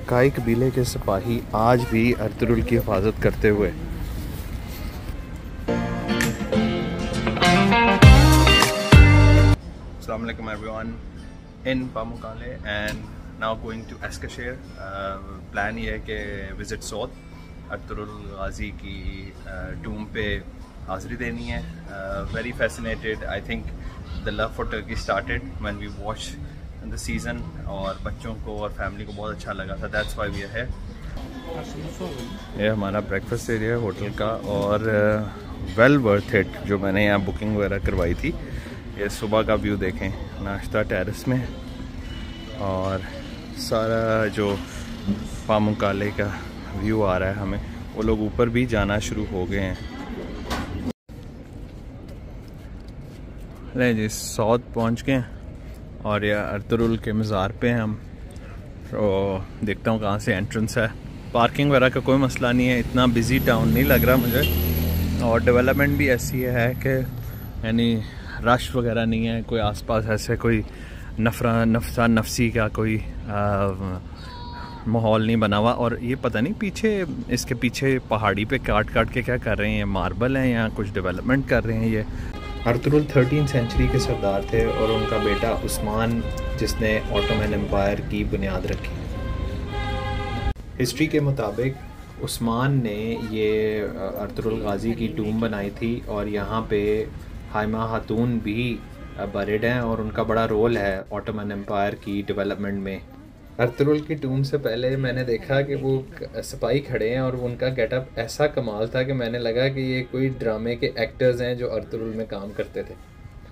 मक्काई कबीले के सिपाही आज भी अर्तुरुल की हिफाजत करते हुए। Assalamu alaikum everyone in Pamukkale and now going to Eskişehir. Plan ये है कि विज़िट सौद अर्तुरुल गाजी की टूम पे हाज़िरी देनी है। Very fascinated. I think the love for Turkey started when we watch the season और बच्चों को और फैमिली को बहुत अच्छा लगा था। That's why we are here. ये हमारा ब्रेकफास्ट एरिया है होटल का और वेल वर्थ इट जो मैंने यहाँ बुकिंग वगैरह करवाई थी। ये सुबह का व्यू देखें, नाश्ता टेरेस में और सारा जो पामुक्काले का व्यू आ रहा है हमें। वो लोग ऊपर भी जाना शुरू हो गए हैं। नहीं जी, सौद पहुंच गए हैं और ये अर्तुरुल के मज़ार पे हैं हम। तो देखता हूँ कहाँ से एंट्रेंस है। पार्किंग वगैरह का कोई मसला नहीं है, इतना बिज़ी टाउन नहीं लग रहा मुझे और डेवलपमेंट भी ऐसी है कि यानी रश वगैरह नहीं है। कोई आसपास ऐसे कोई नफसी का कोई माहौल नहीं बना हुआ। और ये पता नहीं पीछे इसके पीछे पहाड़ी पे काट काट के क्या कर रहे हैं, मार्बल हैं या कुछ डेवलपमेंट कर रहे हैं। ये अर्तुरुल 13वीं सेंचुरी के सरदार थे और उनका बेटा उस्मान जिसने ऑटोमन एम्पायर की बुनियाद रखी। हिस्ट्री के मुताबिक उस्मान ने ये अर्तुरुल गाजी की टूम बनाई थी और यहाँ पे हाइमा खातून भी बरिड हैं और उनका बड़ा रोल है ऑटोमन एम्पायर की डेवलपमेंट में। अर्तुरुल की टूम से पहले मैंने देखा कि वो सिपाही खड़े हैं और उनका गेटअप ऐसा कमाल था कि मैंने लगा कि ये कोई ड्रामे के एक्टर्स हैं जो अर्तुरुल में काम करते थे।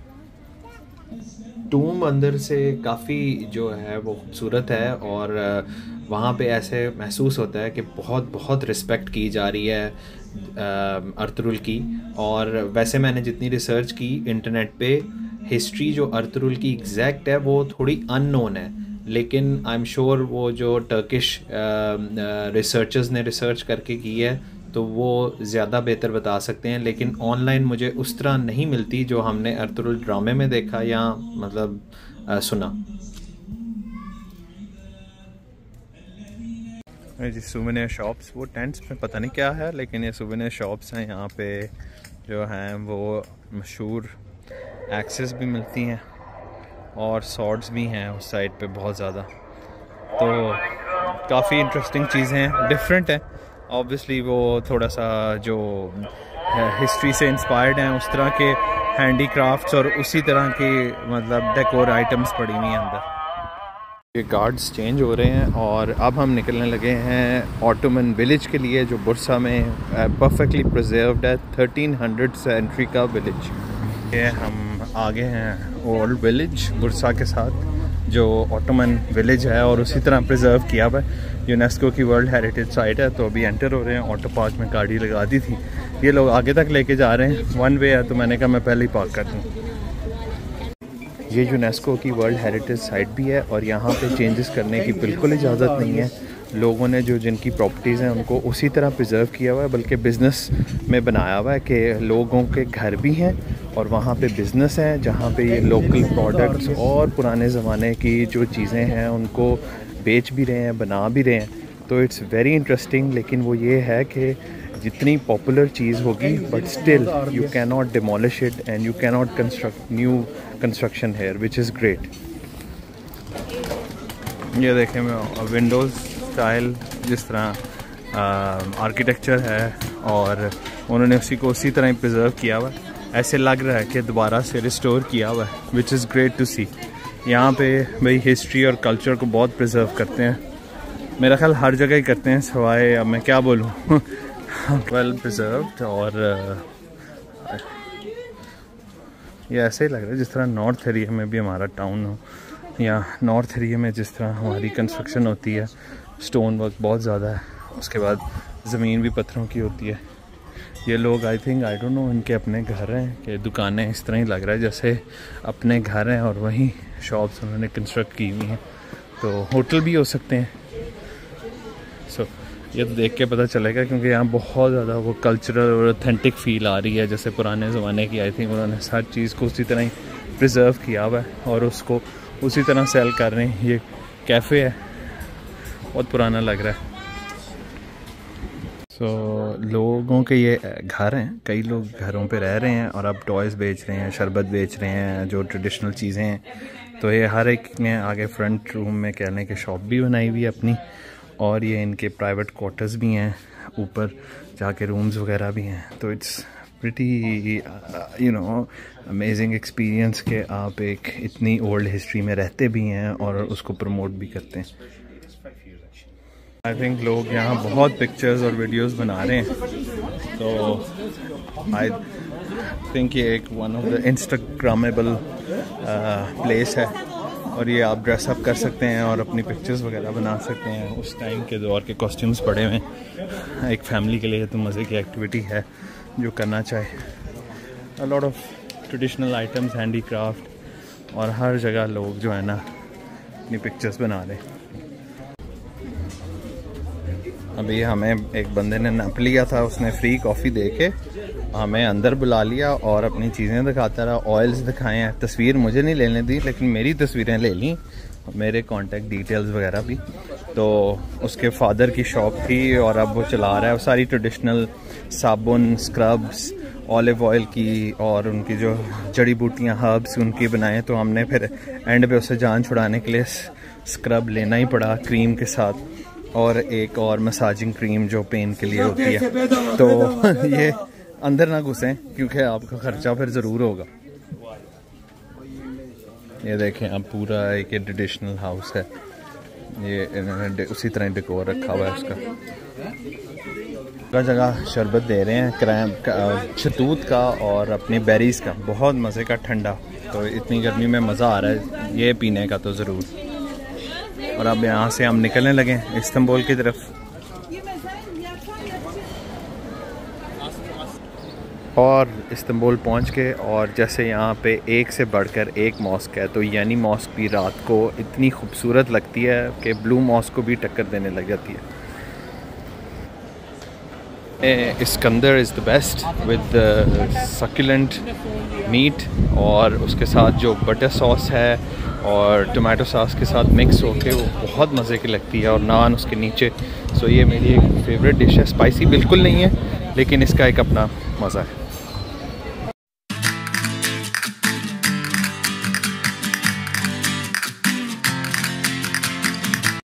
टूम अंदर से काफ़ी जो है वो खूबसूरत है और वहाँ पे ऐसे महसूस होता है कि बहुत बहुत रिस्पेक्ट की जा रही है अर्तुरुल की। और वैसे मैंने जितनी रिसर्च की इंटरनेट पे, हिस्ट्री जो अर्तुरुल की एग्जैक्ट है वो थोड़ी अननोन है, लेकिन आई एम श्योर वो जो टर्किश रिसर्चर्स ने रिसर्च करके की है तो वो ज़्यादा बेहतर बता सकते हैं। लेकिन ऑनलाइन मुझे उस तरह नहीं मिलती जो हमने अर्तुरुल ड्रामे में देखा या मतलब सुना। जी सुवेनियर शॉप्स, वो टेंट्स में पता नहीं क्या है लेकिन ये सुवेनियर शॉप्स हैं। यहाँ पे जो हैं वो मशहूर एक्सेस भी मिलती हैं और सॉर्ड्स भी हैं उस साइड पे बहुत ज़्यादा। तो काफ़ी इंटरेस्टिंग चीज़ें हैं, डिफरेंट हैं ऑब्वियसली। वो थोड़ा सा जो हिस्ट्री से इंस्पायर्ड हैं उस तरह के हैंडीक्राफ्ट्स और उसी तरह की मतलब डेकोर आइटम्स पड़ी हुई हैं अंदर। ये गार्ड्स चेंज हो रहे हैं और अब हम निकलने लगे हैं ऑटोमन विलेज के लिए जो बुरसा में परफेक्टली प्रिजर्व्ड है। 1300 सेंचुरी का विलेज। ये हम आगे हैं ओल्ड विलेज बुरसा के साथ जो ऑटोमन विलेज है और उसी तरह प्रिजर्व किया हुआ है। यूनेस्को की वर्ल्ड हेरिटेज साइट है। तो अभी एंटर हो रहे हैं। ऑटो पार्क में गाड़ी लगा दी थी, ये लोग आगे तक लेके जा रहे हैं। वन वे है तो मैंने कहा मैं पहले ही पार्क कर दूँ। ये यूनेस्को की वर्ल्ड हेरिटेज साइट भी है और यहाँ पे चेंजेस करने की बिल्कुल इजाज़त नहीं है। लोगों ने जो जिनकी प्रॉपर्टीज़ हैं उनको उसी तरह प्रिजर्व किया हुआ है, बल्कि बिज़नेस में बनाया हुआ है कि लोगों के घर भी हैं और वहाँ पे बिज़नेस हैं जहाँ पे ये लोकल प्रोडक्ट्स और पुराने ज़माने की जो चीज़ें हैं उनको बेच भी रहे हैं, बना भी रहे हैं। तो इट्स वेरी इंटरेस्टिंग। लेकिन वो ये है कि जितनी पॉपुलर चीज़ होगी but still you can not demolish it and you can not construct new construction here which is great. ये देखें विंडोज़ स्टाइल जिस तरह आर्किटेक्चर है और उन्होंने उसी को उसी तरह ही प्रिजर्व किया हुआ है। ऐसे लग रहा है कि दोबारा से रिस्टोर किया हुआ है, which is great to see. यहाँ पे भाई हिस्ट्री और कल्चर को बहुत प्रिजर्व करते हैं। मेरा ख्याल हर जगह ही करते हैं, सवाए अब मैं क्या बोलूँ वेल प्रिजर्व्ड। और ये ऐसे ही लग रहा है जिस तरह नॉर्थ एरिया में भी हमारा टाउन हो या नॉर्थ एरिया में जिस तरह हमारी कंस्ट्रक्शन होती है। स्टोन वर्क बहुत ज़्यादा है, उसके बाद ज़मीन भी पत्थरों की होती है। ये लोग आई डोंट नो इनके अपने घर हैं कि दुकानें, इस तरह ही लग रहा है जैसे अपने घर हैं और वहीं शॉप्स उन्होंने कंस्ट्रक्ट की हुई हैं। तो होटल भी हो सकते हैं। सो ये तो देख के पता चलेगा क्योंकि यहाँ बहुत ज़्यादा वो कल्चरल और ऑथेंटिक फील आ रही है जैसे पुराने ज़माने की। आई थिंक उन्होंने हर चीज़ को उसी तरह ही प्रिजर्व किया हुआ है और उसको उसी तरह सेल कर रहे हैं। ये कैफ़े है बहुत पुराना लग रहा है। लोगों के ये घर हैं, कई लोग घरों पे रह रहे हैं और अब टॉयज़ बेच रहे हैं, शरबत बेच रहे हैं, जो ट्रेडिशनल चीज़ें हैं। तो ये हर एक ने आगे फ्रंट रूम में कह लें कि शॉप भी बनाई हुई है अपनी, और ये इनके प्राइवेट क्वार्टर्स भी हैं, ऊपर जाके रूम्स वगैरह भी हैं। तो इट्स प्रिटी अमेजिंग एक्सपीरियंस कि आप एक इतनी ओल्ड हिस्ट्री में रहते भी हैं और उसको प्रमोट भी करते हैं। आई थिंक लोग यहाँ बहुत पिक्चर्स और वीडियोस बना रहे हैं, तो आई थिंक ये एक one of the instagrammable place है, और ये आप ड्रेसअप कर सकते हैं और अपनी पिक्चर्स वगैरह बना सकते हैं। उस टाइम के दौर के कॉस्ट्यूम्स पड़े हुए हैं। एक फैमिली के लिए तो मज़े की एक्टिविटी है जो करना चाहे। A lot of traditional items, handicraft, और हर जगह लोग जो है ना अपनी पिक्चर्स बना रहे हैं। अभी हमें एक बंदे ने नप लिया था, उसने फ्री कॉफ़ी दे के हमें अंदर बुला लिया और अपनी चीज़ें दिखाता रहा। ऑयल्स दिखाए हैं, तस्वीर मुझे नहीं लेने दी लेकिन मेरी तस्वीरें ले ली, मेरे कांटेक्ट डिटेल्स वगैरह भी। तो उसके फादर की शॉप थी और अब वो चला रहा है। सारी ट्रेडिशनल साबुन, स्क्रब्स, ऑलिव ऑयल की और उनकी जो जड़ी बूटियाँ, हर्ब्स उनकी बनाए। तो हमने फिर एंड पे उसे जान छुड़ाने के लिए स्क्रब लेना ही पड़ा क्रीम के साथ, और एक और मसाजिंग क्रीम जो पेन के लिए होती है। तो ये अंदर ना घुसें क्योंकि आपका खर्चा फिर ज़रूर होगा। ये देखें अब पूरा एक ट्रेडिशनल हाउस है, ये इन्होंने उसी तरह डेकोर रखा हुआ है उसका। जगह जगह शरबत दे रहे हैं, क्रैम का, शतूत का और अपनी बेरीज़ का, बहुत मज़े का ठंडा। तो इतनी गर्मी में मज़ा आ रहा है ये पीने का तो ज़रूर। और अब यहाँ से हम निकलने लगे इस्तांबुल की तरफ। और इस्तांबुल पहुँच के, और जैसे यहाँ पे एक से बढ़कर एक मॉस्क है, तो यानी मॉस्क भी रात को इतनी खूबसूरत लगती है कि ब्लू मॉस्क को भी टक्कर देने लग जाती है। Iskender is the best with succulent meat, और उसके साथ जो बटर सॉस है और टोमेटो सॉस के साथ मिक्स होके वो बहुत मज़े की लगती है, और नान उसके नीचे। सो ये मेरी एक फेवरेट डिश है। स्पाइसी बिल्कुल नहीं है लेकिन इसका एक अपना मज़ा है।